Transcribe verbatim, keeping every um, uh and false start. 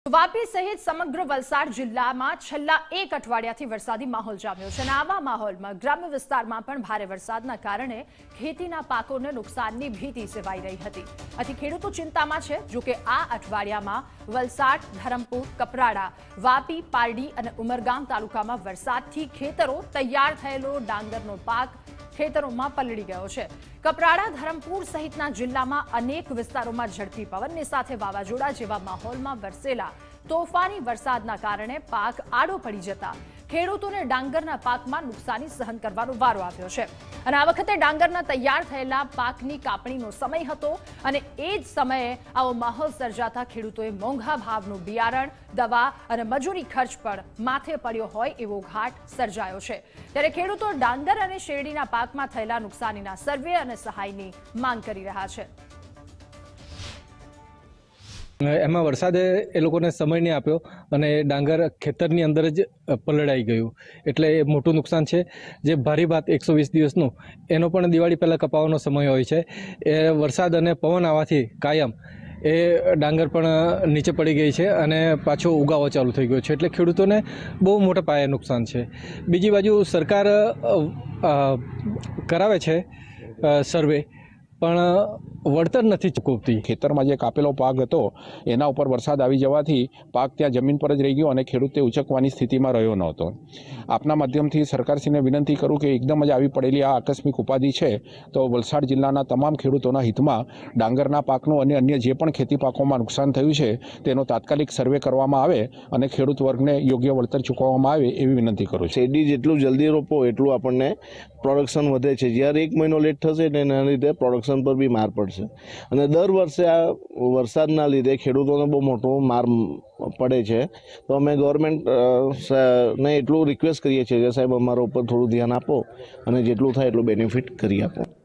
વાપી સહિત સમગ્ર વલસાડ જિલ્લામાં છેલ્લા એક અઠવાડિયાથી વરસાદી માહોલ જામ્યો છે અને આવા માહોલમાં ગ્રામ્ય વિસ્તારમાં પણ ભારે વરસાદના કારણે ખેતીના પાકોને નુકસાનની ભીતિ સેવાઈ રહી હતી। આથી ખેડૂતો ચિંતામાં છે। જો કે આ અઠવાડિયામાં વલસાડ, ધરમપુર, કપરાડા, વાપી, પારડી અને ઉમરગામ તાલુકામાં વરસાદથી ખેતરો તૈયાર થયેલો ડાંગરનો પાક ખેતરોમાં પલળી ગયો છે। કપરાડા, ધરમપુર સહિતના જિલ્લામાં અનેક વિસ્તારોમાં ઝડપી પવનની સાથે વાવાઝોડા જેવા માહોલમાં વરસેલા તોફાની વરસાદના કારણે પાક આડો પડી જતા ખેડૂતોને ડાંગરના પાકમાં નુકસાની સહન કરવાનો વારો આવ્યો છે અને આ વખતે ડાંગરના તૈયાર થયેલા પાકની કાપણીનો સમય હતો અને એ જ સમયે આવો માહોલ સર્જાતા ખેડૂતોએ મોંઘા ભાવનું બિયારણ, દવા અને મજૂરી ખર્ચ પણ માથે પડ્યો હોય એવો ઘાટ સર્જાયો છે। ત્યારે ખેડૂતો ડાંગર અને શેરડીના પાકમાં થયેલા નુકસાનીના સર્વે અને સહાયની માંગ કરી રહ્યા છે। એમાં વરસાદે એ લોકોને સમય નહીં આપ્યો અને ડાંગર ખેતરની અંદર જ પલળાઈ ગયું, એટલે એ મોટું નુકસાન છે। જે ભારી ભાત એકસો વીસ દિવસનું એનો પણ દિવાળી પહેલાં કપાવવાનો સમય હોય છે। એ વરસાદ અને પવન આવવાથી કાયમ એ ડાંગર પણ નીચે પડી ગઈ છે અને પાછો ઉગાવો ચાલુ થઈ ગયો છે, એટલે ખેડૂતોને બહુ મોટા પાયે નુકસાન છે। બીજી બાજુ સરકાર કરાવે છે સર્વે, પણ વળતર નથી ચૂકવતી। ખેતરમાં જે કાપેલો પાક હતો એના ઉપર વરસાદ આવી જવાથી પાક ત્યાં જમીન પર જ રહી ગયો અને ખેડૂતે ઉચકવાની સ્થિતિમાં રહ્યો નહોતો। આપના માધ્યમથી સરકારશ્રીને વિનંતી કરું કે એકદમ જ આવી પડેલી આ આકસ્મિક ઉપાધિ છે તો વલસાડ જિલ્લાના તમામ ખેડૂતોના હિતમાં ડાંગરના પાકનું અને અન્ય જે પણ ખેતી પાકોમાં નુકસાન થયું છે તેનો તાત્કાલિક સર્વે કરવામાં આવે અને ખેડૂત વર્ગને યોગ્ય વળતર ચૂકવવામાં આવે એવી વિનંતી કરું છું। શેરડી જેટલું જલ્દી રોપો એટલું આપણને પ્રોડક્શન વધે છે। જ્યારે એક મહિનો લેટ થશે ને એના લીધે પ્રોડક્શન પર બી માર પડશે અને દર વર્ષે આ વરસાદના લીધે ખેડૂતોને બહુ મોટો માર પડે છે। તો અમે ગવર્મેન્ટ ને એટલું રિક્વેસ્ટ કરીએ છીએ કે સાહેબ અમારા ઉપર થોડું ધ્યાન આપો અને જેટલું થાય એટલું બેનિફિટ કરી આપો।